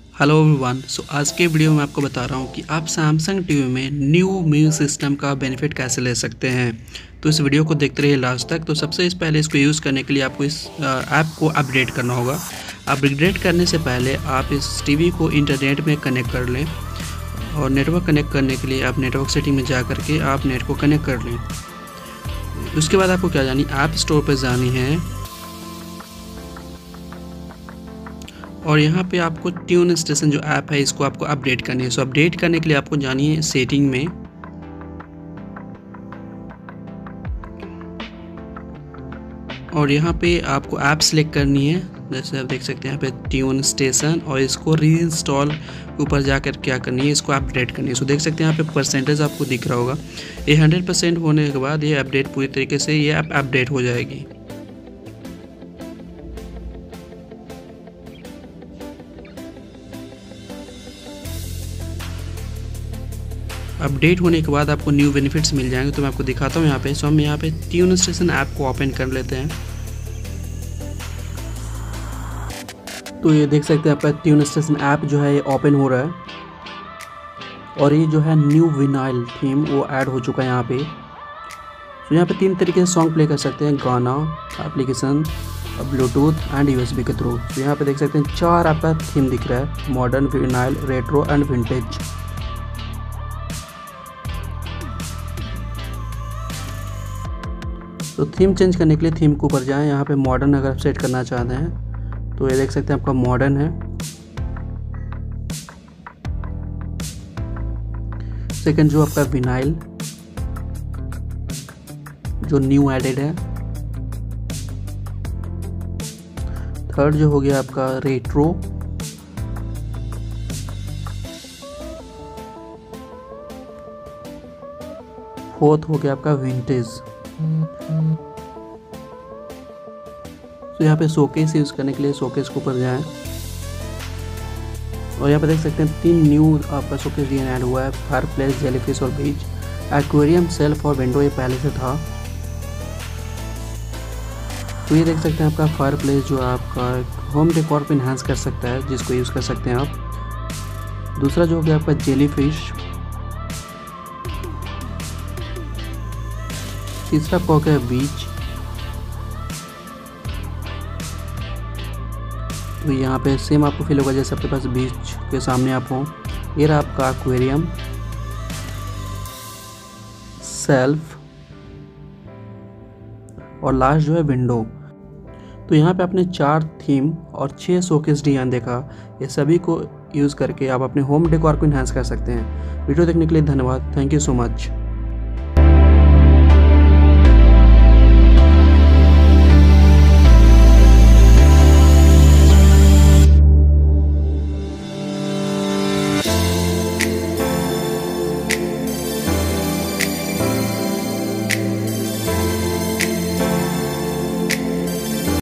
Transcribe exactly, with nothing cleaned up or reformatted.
Hello everyone. सो आज के video में आपको बता रहा हूँ कि आप सैमसंग टीवी में न्यू म्यूजिक सिस्टम का बेनिफिट कैसे ले सकते हैं। तो इस वीडियो को देखते रहिए लास्ट तक। तो सबसे पहले इसको यूज़ करने के लिए आपको इस ऐप को अपडेट करना होगा। अपग्रेड करने से पहले आप इस टीवी को इंटरनेट में कनेक्ट कर लें और नेटवर्क कनेक्ट करने के लिए आप नेटवर्क सेटिंग में जा करके आप नेट को कनेक्ट कर लें। उसके बाद आपको क्या जानी, ऐप स्टोर पर जानी है और यहाँ पे आपको ट्यून स्टेशन जो ऐप है इसको आपको अपडेट करनी है। सो अपडेट करने के लिए आपको जानी है सेटिंग में और यहाँ पे आपको ऐप सेलेक्ट करनी है। जैसे आप देख सकते हैं यहाँ पे ट्यून स्टेशन, और इसको रीइंस्टॉल ऊपर जाकर क्या करनी है, इसको अपडेट करनी है। सो देख सकते हैं यहाँ पे परसेंटेज आपको दिख रहा होगा। ये हंड्रेड परसेंट होने के बाद ये अपडेट पूरी तरीके से ये ऐप अपडेट हो जाएगी। अपडेट होने के बाद आपको न्यू बेनिफिट्स मिल जाएंगे। तो मैं आपको दिखाता हूँ यहाँ पे। सो हम यहाँ पे ट्यून स्टेशन ऐप को ओपन कर लेते हैं। तो ये देख सकते हैं आपका ट्यून स्टेशन ऐप जो है ये ओपन हो रहा है और ये जो है न्यू विनाइल थीम वो ऐड हो चुका है यहाँ पे। तो यहाँ पे तीन तरीके से सॉन्ग प्ले कर सकते हैं, गाना, एप्लीकेशन, ब्लूटूथ एंड यूएसबी के थ्रू। तो यहाँ पे देख सकते हैं चार आपका थीम दिख रहा है, modern, vinyl, retro and vintage. तो थीम चेंज करने के लिए थीम के ऊपर जाएं। यहाँ पे मॉडर्न अगर आप सेट करना चाहते हैं तो ये देख सकते हैं आपका मॉडर्न है। सेकंड जो आपका विनाइल जो न्यू एडेड है। थर्ड जो हो गया आपका रेट्रो। फोर्थ हो गया आपका विंटेज। तो यहाँ पे शोकेस यूज़ करने के लिए शोकेस के ऊपर जाएं और यहाँ पे देख सकते हैं तीन न्यू आपका शोकेस डिजाइन ऐड हुआ है, फायर प्लेस, जेलीफिश और बीच, एक्वेरियम, सेल्फ और विंडो। ये पहले से था। तो ये देख सकते हैं आपका फायर प्लेस जो आपका होम डेकोर पे इन्हांस कर सकता है, जिसको यूज़ कर सकते हैं आप। दूसरा जो हो गया आपका जेलीफिश। तीसरा आपका हो गया बीच। तो यहाँ पे सेम आपको फील होगा जैसे आपके पास बीच के सामने आप हो। ये रहा आपका एक्वेरियम, सेल्फ और लास्ट जो है विंडो। तो यहाँ पे आपने चार थीम और छह शोकेस डिजाइन देखा। ये सभी को यूज़ करके आप अपने होम डेकोर को इन्हांस कर सकते हैं। वीडियो देखने के लिए धन्यवाद। Thank you so much.